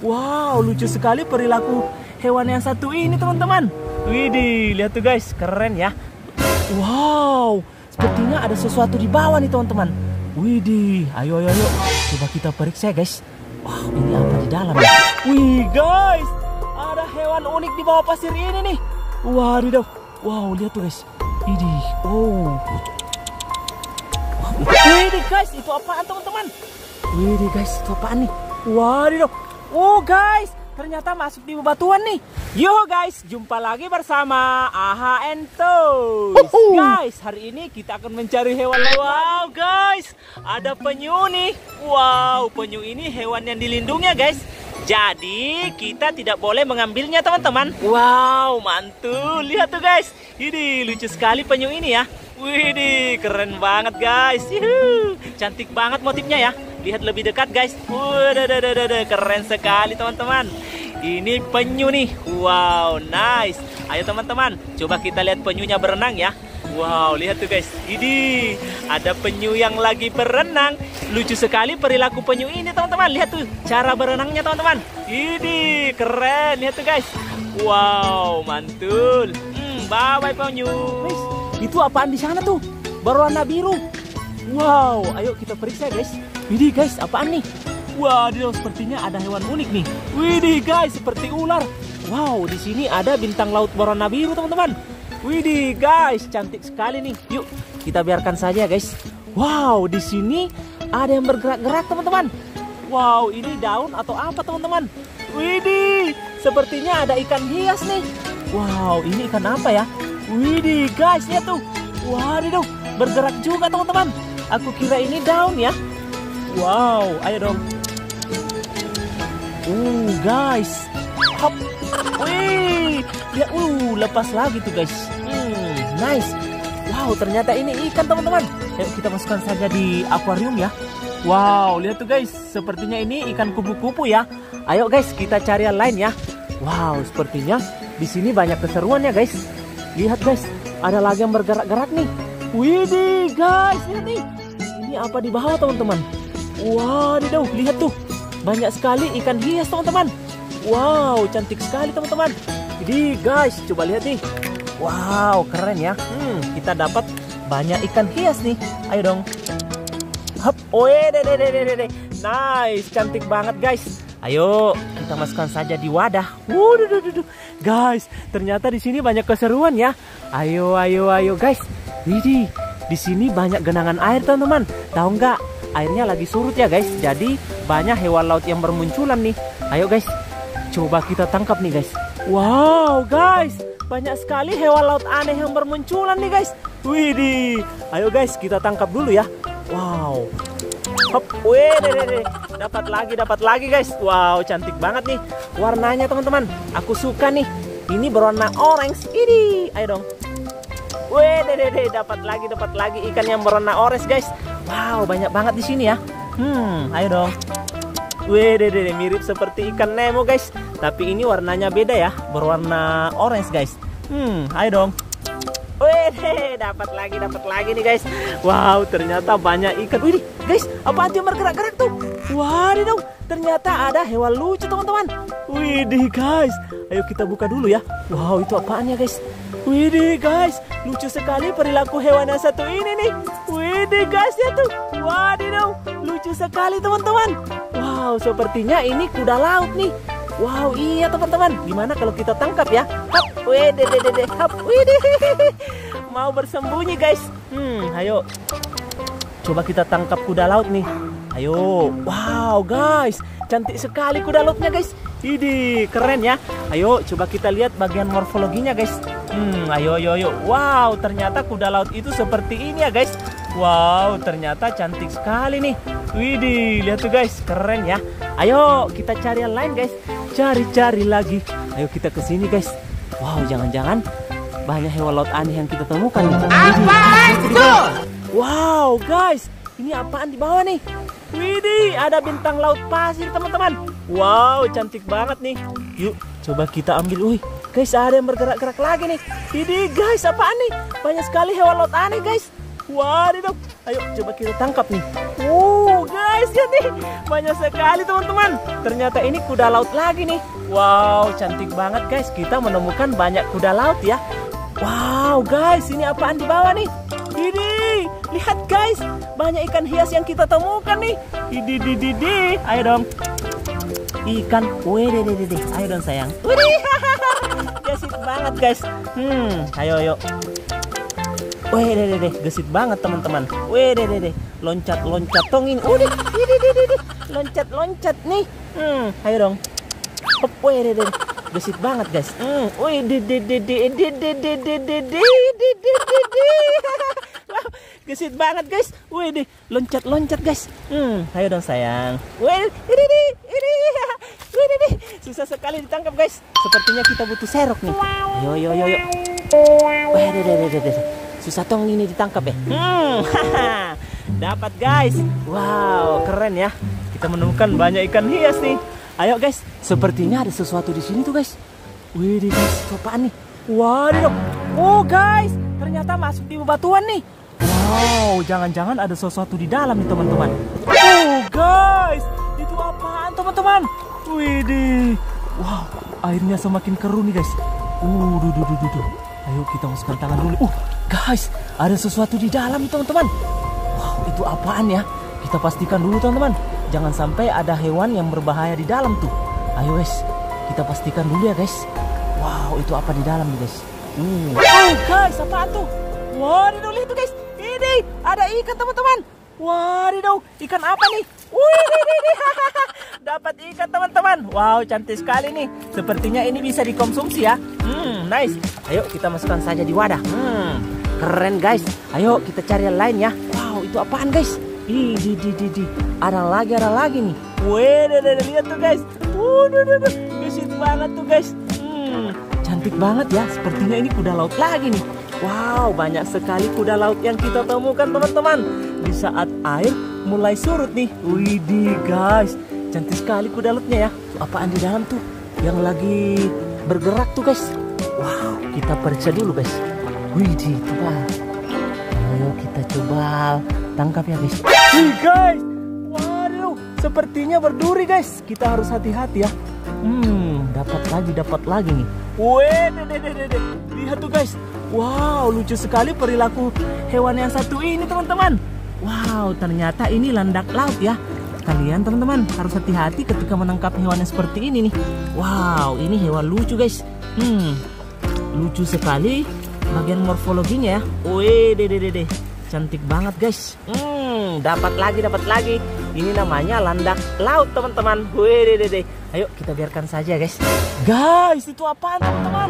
Wow, lucu sekali perilaku hewan yang satu ini teman-teman. Widih, lihat tuh guys, keren ya. Wow, sepertinya ada sesuatu di bawah nih teman-teman. Widih, ayo. Coba kita periksa guys. Wow, ini apa di dalam ya? Wih guys, ada hewan unik di bawah pasir ini nih. Wadidaw. Wow, lihat tuh guys. Widih, oh. Widih guys, itu apaan teman-teman? Widih guys, itu apaan nih? Wadidaw. Oh guys, ternyata masuk di bebatuan nih. Yo guys, jumpa lagi bersama Aha and Toys. Guys, hari ini kita akan mencari hewan. Wow guys, ada penyu nih. Wow, penyu ini hewan yang dilindungi ya guys. Jadi kita tidak boleh mengambilnya teman-teman. Wow, mantul. Lihat tuh guys, ini lucu sekali penyu ini ya. Widih, keren banget guys. Yuhu. Cantik banget motifnya ya. Lihat lebih dekat guys. Waduh, keren sekali teman-teman. Ini penyu nih. Wow, nice. Ayo teman-teman, coba kita lihat penyunya berenang ya. Wow, lihat tuh guys. Ini ada penyu yang lagi berenang. Lucu sekali perilaku penyu ini teman-teman. Lihat tuh cara berenangnya teman-teman. Ini keren. Lihat tuh guys. Wow, mantul. Bye-bye penyu. Itu apaan di sana tuh? Berwarna biru. Wow, ayo kita periksa guys. Widih guys, apaan nih? Waduh, sepertinya ada hewan unik nih. Widih guys, seperti ular. Wow, di sini ada bintang laut berwarna biru teman-teman. Widih guys, cantik sekali nih. Yuk, kita biarkan saja guys. Wow, di sini ada yang bergerak-gerak teman-teman. Wow, ini daun atau apa teman-teman? Widih, sepertinya ada ikan hias nih. Wow, ini ikan apa ya? Widih guys, lihat tuh. Waduh, bergerak juga teman-teman. Aku kira ini daun ya. Wow, ayo dong. Guys. Hop. Wih, ya lepas lagi tuh guys. Nice. Wow, ternyata ini ikan teman-teman. Ayo kita masukkan saja di akuarium ya. Wow, lihat tuh guys. Sepertinya ini ikan kupu-kupu ya. Ayo guys, kita cari yang lain ya. Wow, sepertinya di sini banyak keseruan ya guys. Lihat guys, ada lagi yang bergerak-gerak nih. Widih guys, lihat nih. Ini apa di bawah teman-teman? Wadidaw, lihat tuh. Banyak sekali ikan hias teman-teman. Wow, cantik sekali teman-teman. Jadi guys, coba lihat nih. Wow, keren ya. Kita dapat banyak ikan hias nih. Ayo dong. Hop, deh. Nice, cantik banget guys. Ayo, kita masukkan saja di wadah. Guys, ternyata di sini banyak keseruan ya. Ayo guys. Widih, di sini banyak genangan air teman-teman. Tahu nggak? Airnya lagi surut ya guys. Jadi banyak hewan laut yang bermunculan nih. Ayo guys, coba kita tangkap nih guys. Wow guys, banyak sekali hewan laut aneh yang bermunculan nih guys. Widih, ayo guys kita tangkap dulu ya. Wow. Hop, deh. Dapat lagi guys. Wow, cantik banget nih warnanya teman-teman. Aku suka nih. Ini berwarna orange. Ini, ayo dong. Deh, dapat lagi ikan yang berwarna orange guys. Wow, banyak banget di sini ya. Ayo dong. Deh, mirip seperti ikan Nemo guys. Tapi ini warnanya beda ya, berwarna orange guys. Ayo dong. Deh, dapat lagi nih guys. Wow, ternyata banyak ikan. Wih, guys, apa yang bergerak-gerak tuh? Waduh, ternyata ada hewan lucu teman-teman. Widih guys, ayo kita buka dulu ya. Wow, itu apaan ya guys? Widih guys, lucu sekali perilaku hewan yang satu ini nih. Widih guys, ya tuh. Waduh, lucu sekali teman-teman. Wow, sepertinya ini kuda laut nih. Wow, iya teman-teman. Gimana kalau kita tangkap ya? Hop, deh. Hop, widih. Mau bersembunyi guys. Ayo. Coba kita tangkap kuda laut nih. Ayo. Wow guys, cantik sekali kuda lautnya guys. Ini keren ya. Ayo coba kita lihat bagian morfologinya guys. Ayo. Wow, ternyata kuda laut itu seperti ini ya guys. Wow, ternyata cantik sekali nih. Widih, lihat tuh guys, keren ya. Ayo kita cari yang lain guys. Cari lagi. Ayo kita ke sini guys. Wow, jangan-jangan banyak hewan laut aneh yang kita temukan. Apaan itu? Wow guys, ini apaan di bawah nih? Widih, ada bintang laut pasir teman-teman. Wow, cantik banget nih. Yuk, coba kita ambil. Wih, guys, ada yang bergerak-gerak lagi nih. Widih guys, apaan nih? Banyak sekali hewan laut aneh guys. Waduh, ayo coba kita tangkap nih. guys, lihat nih, banyak sekali teman-teman. Ternyata ini kuda laut lagi nih. Wow, cantik banget guys. Kita menemukan banyak kuda laut ya. Wow guys, ini apaan di bawah nih? Ini, lihat guys, banyak ikan hias yang kita temukan nih. Ini, ayo dong. Ikan, wede, ayo dong sayang. Widih, gesit banget guys. Ayo. Wede, gesit banget teman-teman. Wede, loncat tongin. Udah, loncat nih. Ayo dong. Hop, wede, gesit banget guys. Gesit banget guys. Wede, loncat guys. Ayo dong sayang. Wede, susah sekali ditangkap guys. Sepertinya kita butuh serok nih. Yo. Wede. Susah tong ini ditangkap ya. Dapat guys. Wow, keren ya. Kita menemukan banyak ikan hias nih. Ayo guys, sepertinya ada sesuatu di sini tuh guys. Wih guys, apaan nih? Waduh. Oh guys, ternyata masuk di bebatuan nih. Wow, jangan-jangan ada sesuatu di dalam nih teman-teman. Oh guys, itu apaan teman-teman? Wih. Wow, airnya semakin keruh nih guys. Duh. Ayo kita masukkan tangan dulu. Guys, ada sesuatu di dalam nih teman-teman. Wow, itu apaan ya? Kita pastikan dulu teman-teman. Jangan sampai ada hewan yang berbahaya di dalam tuh. Ayo guys, kita pastikan dulu ya guys. Wow, itu apa di dalam nih guys? Oh guys, apaan tuh? Waduh, lihat tuh guys. Ini ada ikan teman-teman. Waduh, ikan apa nih? Wih, dapat ikan teman-teman. Wow, cantik sekali nih. Sepertinya ini bisa dikonsumsi ya. Nice. Ayo kita masukkan saja di wadah. Keren guys. Ayo kita cari yang lain ya. Wow, itu apaan guys? Ada lagi nih. Wih, lihat tuh guys. Gesit banget tuh guys. Cantik banget ya. Sepertinya ini kuda laut lagi nih. Wow, banyak sekali kuda laut yang kita temukan teman-teman. Di saat air mulai surut nih. Widih guys, cantik sekali kuda lautnya ya. Apaan di dalam tuh yang lagi bergerak tuh guys? Wow, kita periksa dulu guys. Widih, coba. Ayo kita coba tangkap ya guys. Wih guys, waduh, sepertinya berduri guys. Kita harus hati-hati ya. Dapat lagi nih. Wih, lihat tuh guys. Wow, lucu sekali perilaku hewan yang satu ini teman-teman. Wow, ternyata ini landak laut ya. Kalian teman-teman harus hati-hati ketika menangkap hewan yang seperti ini nih. Wow, ini hewan lucu guys. Lucu sekali bagian morfologinya ya. Wih, cantik banget guys. Dapat lagi. Ini namanya landak laut teman-teman. Wih, ayo kita biarkan saja guys. Guys, itu apaan teman-teman?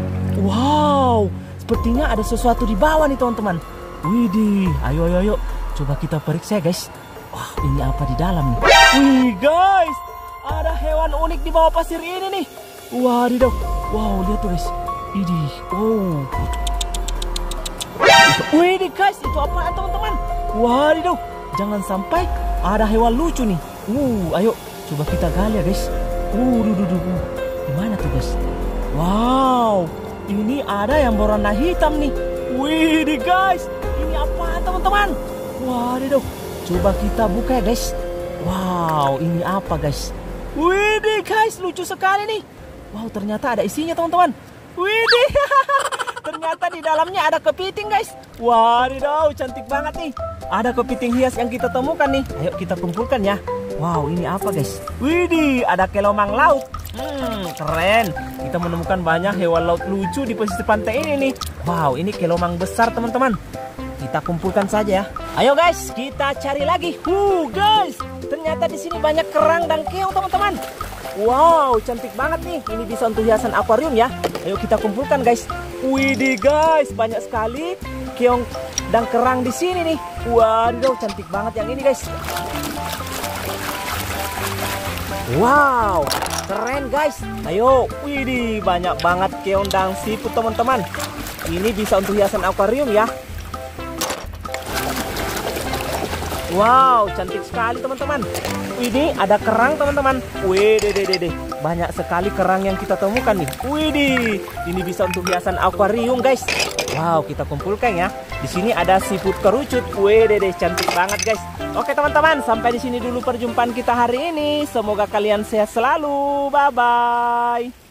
Wow, sepertinya ada sesuatu di bawah nih teman-teman. Widih, ayo. Coba kita periksa guys. Wah, ini apa di dalam nih? Wih guys, ada hewan unik di bawah pasir ini nih. Waduh, wow, lihat tuh guys. Idih, wow. Widih guys, itu apaan teman-teman? Waduh, jangan sampai ada hewan lucu nih. Ayo, coba kita gali ya guys. Gimana tuh guys? Wow, ini ada yang berwarna hitam nih. Widih guys, ini apa teman-teman? Waduh, coba kita buka ya guys. Wow, ini apa guys? Widih guys, lucu sekali nih. Wow, ternyata ada isinya teman-teman. Widih, ternyata di dalamnya ada kepiting guys. Waduh, cantik banget nih. Ada kepiting hias yang kita temukan nih. Ayo kita kumpulkan ya. Wow, ini apa guys? Widih, ada kelomang laut. Keren. Kita menemukan banyak hewan laut lucu di pesisir pantai ini nih. Wow, ini kelomang besar teman-teman. Kita kumpulkan saja ya. Ayo guys, kita cari lagi. Guys, ternyata di sini banyak kerang dan keong teman-teman. Wow, cantik banget nih. Ini bisa untuk hiasan akuarium ya. Ayo kita kumpulkan guys. Widih guys, banyak sekali keong dan kerang di sini nih. Waduh, cantik banget yang ini guys. Wow, keren guys. Ayo, widih, banyak banget keong dan siput teman-teman. Ini bisa untuk hiasan akuarium ya. Wow, cantik sekali teman-teman. Widih, ada kerang teman-teman. Widih, banyak sekali kerang yang kita temukan nih. Widih, ini bisa untuk hiasan akuarium guys. Wow, kita kumpulkan ya. Di sini ada seafood kerucut. Wih, deh cantik banget guys. Oke teman-teman, sampai di sini dulu perjumpaan kita hari ini. Semoga kalian sehat selalu. Bye bye.